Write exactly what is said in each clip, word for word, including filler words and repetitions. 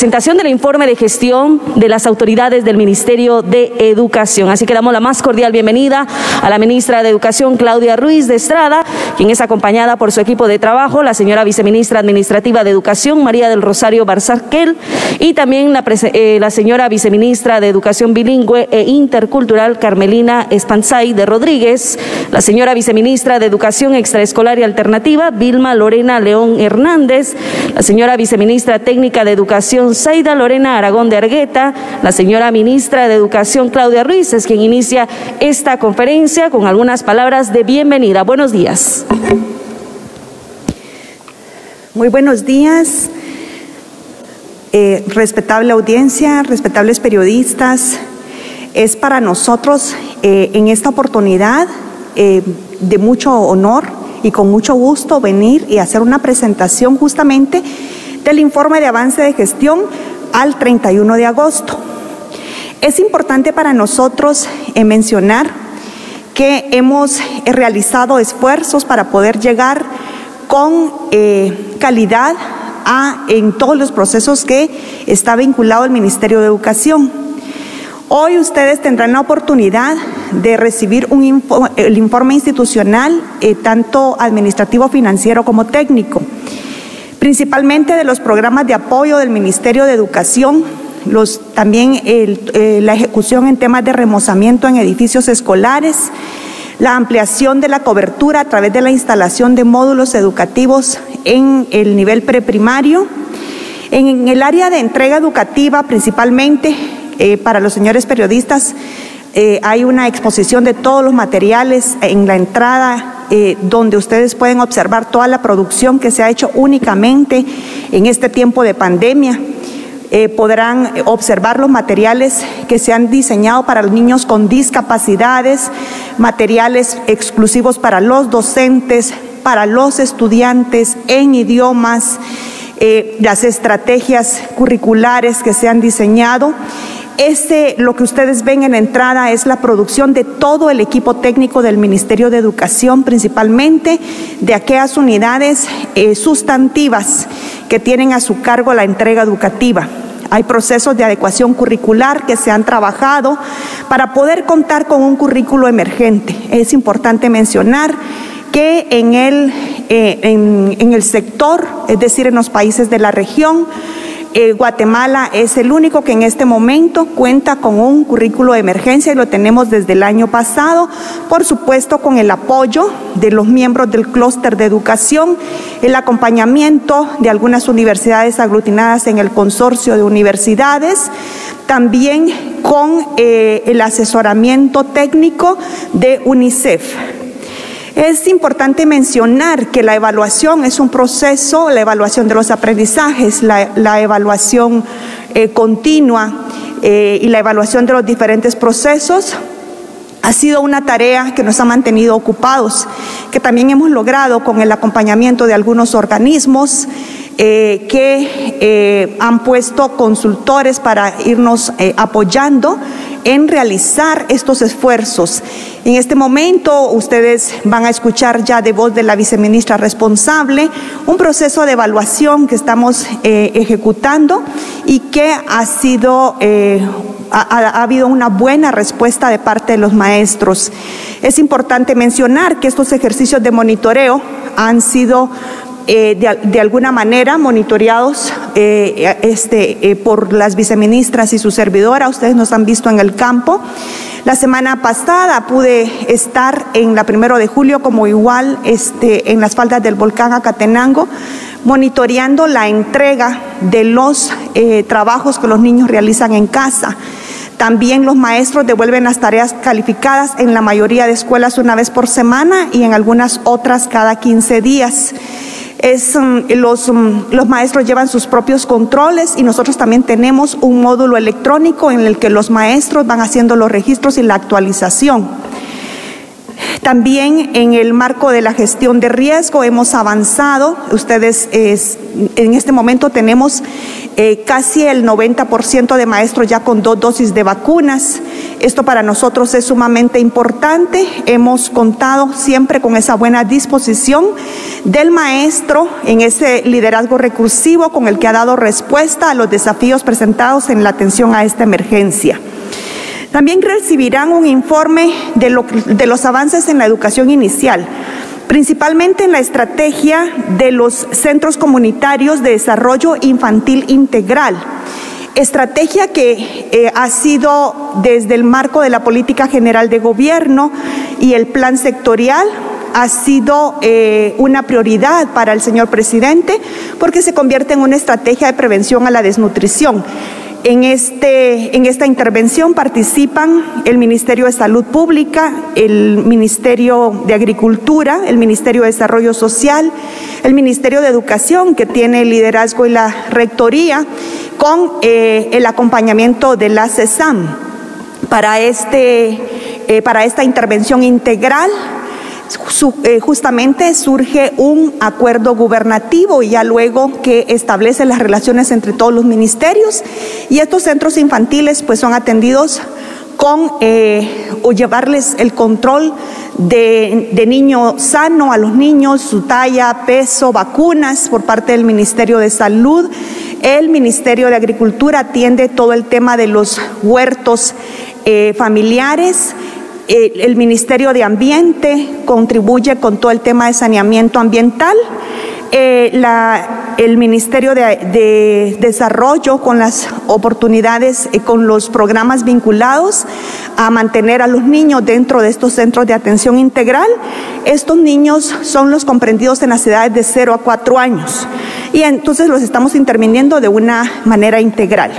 presentación del informe de gestión de las autoridades del Ministerio de Educación. Así que damos la más cordial bienvenida a la ministra de Educación, Claudia Ruiz de Estrada, quien es acompañada por su equipo de trabajo, la señora viceministra administrativa de Educación, María del Rosario Barzarquel, y también la, eh, la señora viceministra de Educación Bilingüe e Intercultural, Carmelina Espansay de Rodríguez, la señora viceministra de Educación Extraescolar y Alternativa, Vilma Lorena León Hernández, la señora viceministra técnica de Educación, Zaida Lorena Aragón de Argueta, la señora ministra de Educación, Claudia Ruiz, es quien inicia esta conferencia con algunas palabras de bienvenida. Buenos días. Muy buenos días, eh, respetable audiencia, respetables periodistas. Es para nosotros eh, en esta oportunidad eh, de mucho honor y con mucho gusto venir y hacer una presentación justamente del informe de avance de gestión al treinta y uno de agosto. Es importante para nosotros eh, mencionar que hemos eh, realizado esfuerzos para poder llegar con eh, calidad a, en todos los procesos que está vinculado el Ministerio de Educación. Hoy ustedes tendrán la oportunidad de recibir un info, el informe institucional, eh, tanto administrativo, financiero como técnico, principalmente de los programas de apoyo del Ministerio de Educación, los, también el, eh, la ejecución en temas de remozamiento en edificios escolares, la ampliación de la cobertura a través de la instalación de módulos educativos en el nivel preprimario. En el área de entrega educativa, principalmente eh, para los señores periodistas, eh, hay una exposición de todos los materiales en la entrada, eh, donde ustedes pueden observar toda la producción que se ha hecho únicamente en este tiempo de pandemia. Eh, podrán observar los materiales que se han diseñado para los niños con discapacidades, materiales exclusivos para los docentes, para los estudiantes en idiomas, eh, las estrategias curriculares que se han diseñado. Este, lo que ustedes ven en la entrada es la producción de todo el equipo técnico del Ministerio de Educación, principalmente de aquellas unidades eh, sustantivas que tienen a su cargo la entrega educativa. Hay procesos de adecuación curricular que se han trabajado para poder contar con un currículo emergente. Es importante mencionar que en el, eh, en, en el sector, es decir, en los países de la región, Eh, Guatemala es el único que en este momento cuenta con un currículo de emergencia y lo tenemos desde el año pasado, por supuesto con el apoyo de los miembros del clúster de educación, el acompañamiento de algunas universidades aglutinadas en el consorcio de universidades, también con eh, el asesoramiento técnico de UNICEF. Es importante mencionar que la evaluación es un proceso, la evaluación de los aprendizajes, la, la evaluación eh, continua eh, y la evaluación de los diferentes procesos ha sido una tarea que nos ha mantenido ocupados, que también hemos logrado con el acompañamiento de algunos organismos eh, que eh, han puesto consultores para irnos eh, apoyando en realizar estos esfuerzos. En este momento ustedes van a escuchar ya de voz de la viceministra responsable un proceso de evaluación que estamos eh, ejecutando y que ha sido eh, ha, ha habido una buena respuesta de parte de los maestros. Es importante mencionar que estos ejercicios de monitoreo han sido Eh, de, de alguna manera monitoreados eh, este, eh, por las viceministras y su servidora. Ustedes nos han visto en el campo. La semana pasada pude estar en la primero de julio, como igual este, en las faldas del volcán Acatenango, monitoreando la entrega de los eh, trabajos que los niños realizan en casa. También los maestros devuelven las tareas calificadas en la mayoría de escuelas una vez por semana y en algunas otras cada quince días. Es, um, los, um, los maestros llevan sus propios controles y nosotros también tenemos un módulo electrónico en el que los maestros van haciendo los registros y la actualización. También en el marco de la gestión de riesgo hemos avanzado. Ustedes es, en este momento tenemos eh, casi el noventa por ciento de maestros ya con dos dosis de vacunas. Esto para nosotros es sumamente importante. Hemos contado siempre con esa buena disposición del maestro en ese liderazgo recursivo con el que ha dado respuesta a los desafíos presentados en la atención a esta emergencia. También recibirán un informe de, lo, de los avances en la educación inicial, principalmente en la estrategia de los centros comunitarios de desarrollo infantil integral. Estrategia que eh, ha sido desde el marco de la política general de gobierno y el plan sectorial, ha sido eh, una prioridad para el señor presidente porque se convierte en una estrategia de prevención a la desnutrición. En, este, en esta intervención participan el Ministerio de Salud Pública, el Ministerio de Agricultura, el Ministerio de Desarrollo Social, el Ministerio de Educación, que tiene el liderazgo y la rectoría, con eh, el acompañamiento de la CESAM. Para, este, eh, para esta intervención integral, Su, eh, justamente surge un acuerdo gubernativo y ya luego que establece las relaciones entre todos los ministerios, y estos centros infantiles pues son atendidos con eh, o llevarles el control de, de niño sano a los niños, su talla, peso, vacunas por parte del Ministerio de Salud. El Ministerio de Agricultura atiende todo el tema de los huertos eh, familiares. El Ministerio de Ambiente contribuye con todo el tema de saneamiento ambiental. Eh, la, el Ministerio de, de Desarrollo con las oportunidades, eh, con los programas vinculados a mantener a los niños dentro de estos centros de atención integral. Estos niños son los comprendidos en las edades de cero a cuatro años y entonces los estamos interviniendo de una manera integral.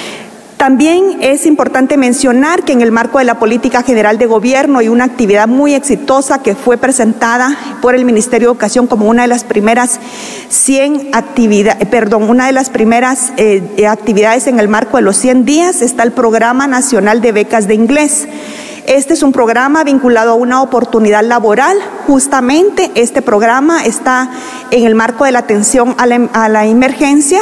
También es importante mencionar que en el marco de la política general de gobierno y una actividad muy exitosa que fue presentada por el Ministerio de Educación como una de las primeras cien actividades, perdón, una de las primeras eh, actividades en el marco de los cien días, está el Programa Nacional de Becas de Inglés. Este es un programa vinculado a una oportunidad laboral. Justamente este programa está en el marco de la atención a la, a la emergencia.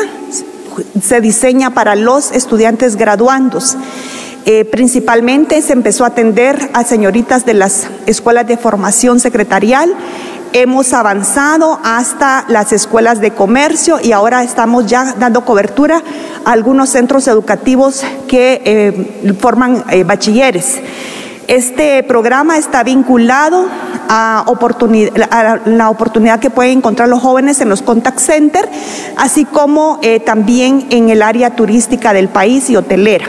Se diseña para los estudiantes graduandos. Eh, principalmente se empezó a atender a señoritas de las escuelas de formación secretarial. Hemos avanzado hasta las escuelas de comercio y ahora estamos ya dando cobertura a algunos centros educativos que eh, forman eh, bachilleres. Este programa está vinculado a, oportunidad, a la oportunidad que pueden encontrar los jóvenes en los contact centers, así como eh, también en el área turística del país y hotelera.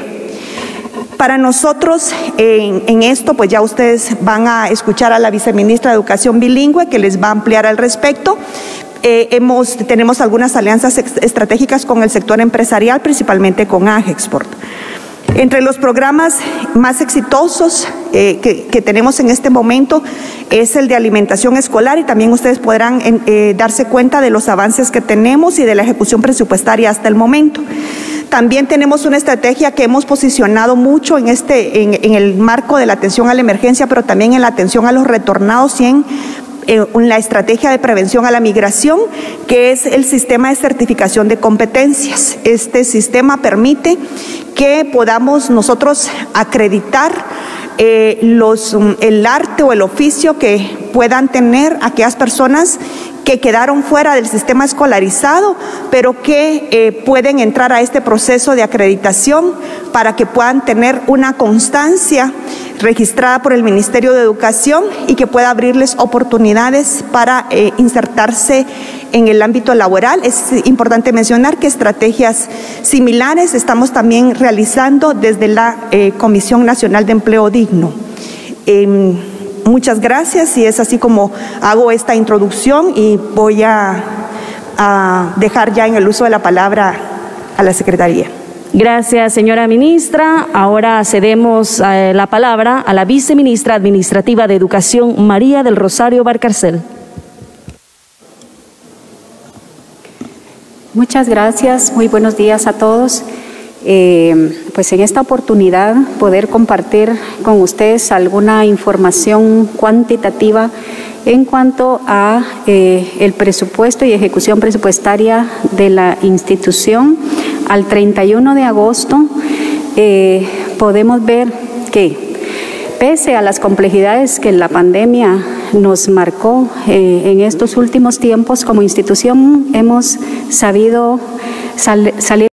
Para nosotros, en, en esto, pues ya ustedes van a escuchar a la viceministra de Educación Bilingüe, que les va a ampliar al respecto. Eh, hemos, tenemos algunas alianzas estratégicas con el sector empresarial, principalmente con Agexport. Entre los programas más exitosos eh, que, que tenemos en este momento es el de alimentación escolar, y también ustedes podrán eh, darse cuenta de los avances que tenemos y de la ejecución presupuestaria hasta el momento. También tenemos una estrategia que hemos posicionado mucho en, este, en, en el marco de la atención a la emergencia, pero también en la atención a los retornados y en en la estrategia de prevención a la migración, que es el sistema de certificación de competencias. Este sistema permite que podamos nosotros acreditar eh, los, el arte o el oficio que puedan tener aquellas personas que quedaron fuera del sistema escolarizado, pero que eh, pueden entrar a este proceso de acreditación para que puedan tener una constancia registrada por el Ministerio de Educación y que pueda abrirles oportunidades para eh, insertarse en el ámbito laboral. Es importante mencionar que estrategias similares estamos también realizando desde la eh, Comisión Nacional de Empleo Digno. Eh, muchas gracias, y es así como hago esta introducción, y voy a, a dejar ya en el uso de la palabra a la Secretaría. Gracias, señora ministra. Ahora cedemos eh, la palabra a la viceministra administrativa de Educación, María del Rosario Valcárcel. Muchas gracias, muy buenos días a todos. Eh, pues en esta oportunidad poder compartir con ustedes alguna información cuantitativa en cuanto a eh, el presupuesto y ejecución presupuestaria de la institución. Al treinta y uno de agosto eh, podemos ver que pese a las complejidades que la pandemia nos marcó eh, en estos últimos tiempos, como institución hemos sabido sal- salir